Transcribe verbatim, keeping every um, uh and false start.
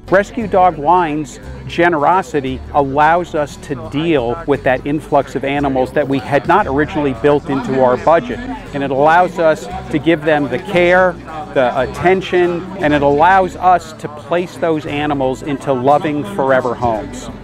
Rescue Dog Wine's generosity allows us to deal with that influx of animals that we had not originally built into our budget. And it allows us to give them the care, the attention, and it allows us to place those animals into loving forever homes.